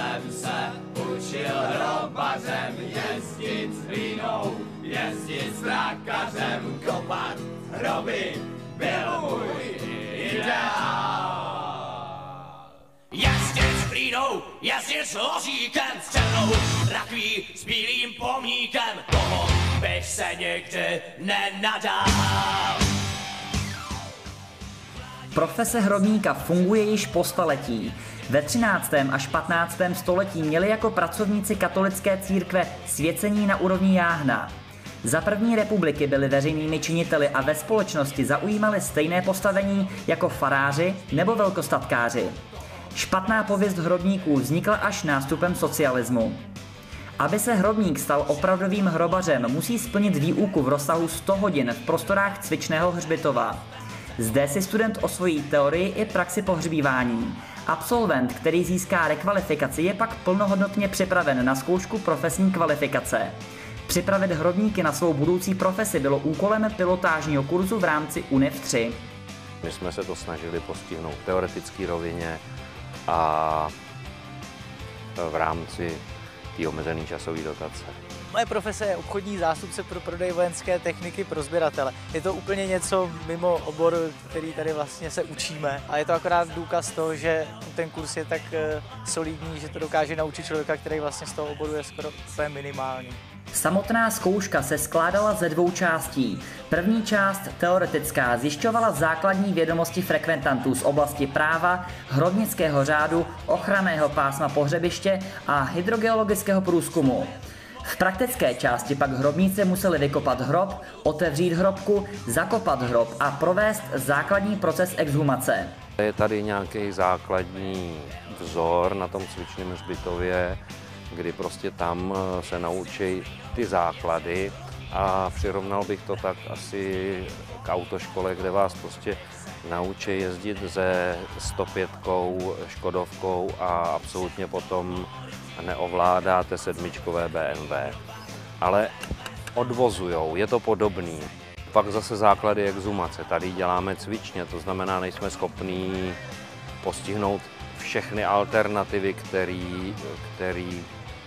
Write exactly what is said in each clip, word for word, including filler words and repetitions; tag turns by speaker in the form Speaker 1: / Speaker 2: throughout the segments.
Speaker 1: jsem se učil hrobařem, jezdit s hlínou, jezdit s mrakařem, kopat hroby byl můj ideál. Jezdit s hlínou, jezdit s ložíkem, s černou rakví, s bílým pomníkem, toho bych se nikdy nenadal.
Speaker 2: Profese hrobníka funguje již po staletí. Ve třináctém až patnáctém století měli jako pracovníci katolické církve svěcení na úrovni jáhna. Za první republiky byli veřejnými činiteli a ve společnosti zaujímali stejné postavení jako faráři nebo velkostatkáři. Špatná pověst hrobníků vznikla až nástupem socialismu. Aby se hrobník stal opravdovým hrobařem, musí splnit výuku v rozsahu sto hodin v prostorách cvičného hřbitova. Zde si student osvojí teorii i praxi pohřbívání. Absolvent, který získá rekvalifikaci, je pak plnohodnotně připraven na zkoušku profesní kvalifikace. Připravit hrobníky na svou budoucí profesi bylo úkolem pilotážního kurzu v rámci U N I F tři.
Speaker 3: My jsme se to snažili postihnout v teoretické rovině a v rámci té omezené časové dotace.
Speaker 4: Moje profese je obchodní zástupce pro prodej vojenské techniky pro sběratele. Je to úplně něco mimo obor, který tady vlastně se učíme. A je to akorát důkaz toho, že ten kurz je tak solidní, že to dokáže naučit člověka, který vlastně z toho oboru je skoro úplně minimální.
Speaker 2: Samotná zkouška se skládala ze dvou částí. První část, teoretická, zjišťovala základní vědomosti frekventantů z oblasti práva, hrobnického řádu, ochranného pásma pohřebiště a hydrogeologického průzkumu. V praktické části pak hrobníci museli vykopat hrob, otevřít hrobku, zakopat hrob a provést základní proces exhumace.
Speaker 3: Je tady nějaký základní vzor na tom cvičném hřbitově, kdy prostě tam se naučí ty základy a přirovnal bych to tak asi k autoškole, kde vás prostě naučí jezdit se sto pět Škodovkou a absolutně potom neovládáte sedmičkové B M W. Ale odvozujou, je to podobný. Pak zase základy exhumace. Tady děláme cvičně, to znamená, nejsme schopní postihnout všechny alternativy, který, který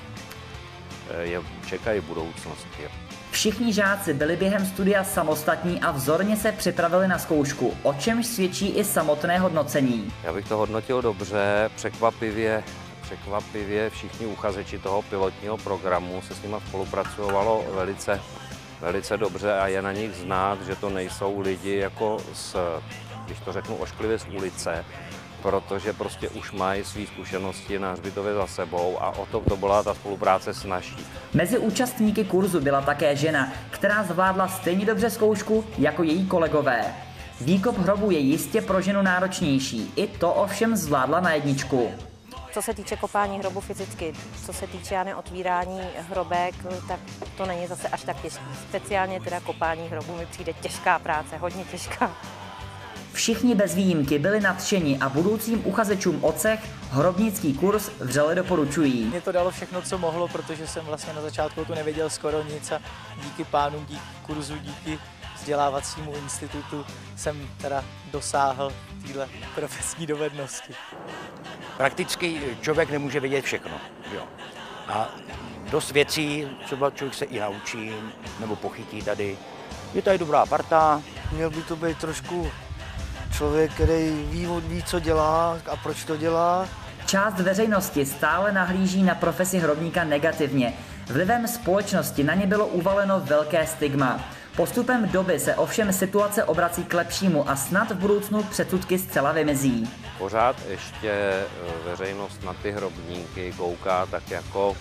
Speaker 3: je čekají v budoucnosti.
Speaker 2: Všichni žáci byli během studia samostatní a vzorně se připravili na zkoušku, o čemž svědčí i samotné hodnocení.
Speaker 3: Já bych to hodnotil dobře, překvapivě, překvapivě všichni uchazeči toho pilotního programu se s nimi spolupracovalo velice, velice dobře a je na nich znát, že to nejsou lidi jako z, když to řeknu ošklivě, z ulice, protože prostě už mají své zkušenosti na hřbitově za sebou a o to, to byla ta spolupráce snažší.
Speaker 2: Mezi účastníky kurzu byla také žena, která zvládla stejně dobře zkoušku jako její kolegové. Výkop hrobu je jistě pro ženu náročnější, i to ovšem zvládla na jedničku.
Speaker 5: Co se týče kopání hrobu fyzicky, co se týče já otvírání hrobek, tak to není zase až tak těžké. Speciálně teda kopání hrobu mi přijde těžká práce, hodně těžká.
Speaker 2: Všichni bez výjimky byli nadšeni a budoucím uchazečům o cech hrobnický kurz vřele doporučují.
Speaker 4: Mě to dalo všechno, co mohlo, protože jsem vlastně na začátku tu nevěděl skoro nic a díky pánům, díky kurzu, díky vzdělávacímu institutu jsem teda dosáhl téhle profesní dovednosti.
Speaker 6: Prakticky člověk nemůže vědět všechno. Jo. A dost věcí třeba člověk se i naučí nebo pochytí tady. Je tady dobrá parta.
Speaker 7: Měl by to být trošku člověk, který ví, ví, co dělá a proč to dělá.
Speaker 2: Část veřejnosti stále nahlíží na profesi hrobníka negativně. Vlivem společnosti na ně bylo uvaleno velké stigma. Postupem doby se ovšem situace obrací k lepšímu a snad v budoucnu předsudky zcela vymizí.
Speaker 3: Pořád ještě veřejnost na ty hrobníky kouká tak jako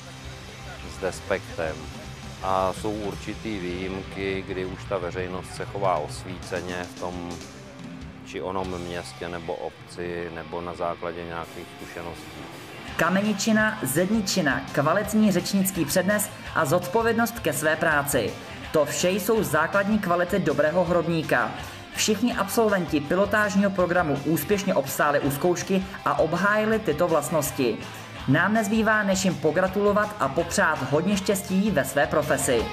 Speaker 3: s despektem. A jsou určitý výjimky, kdy už ta veřejnost se chová osvíceně v tom či onom městě nebo obci nebo na základě nějakých zkušeností.
Speaker 2: Kameničina, zedničina, kvalitní řečnický přednes a zodpovědnost ke své práci. To vše jsou základní kvality dobrého hrobníka. Všichni absolventi pilotážního programu úspěšně obstáli u zkoušky a obhájili tyto vlastnosti. Nám nezbývá, než jim pogratulovat a popřát hodně štěstí ve své profesi.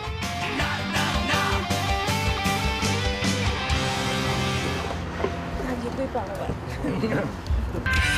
Speaker 5: Děkuji, pánové.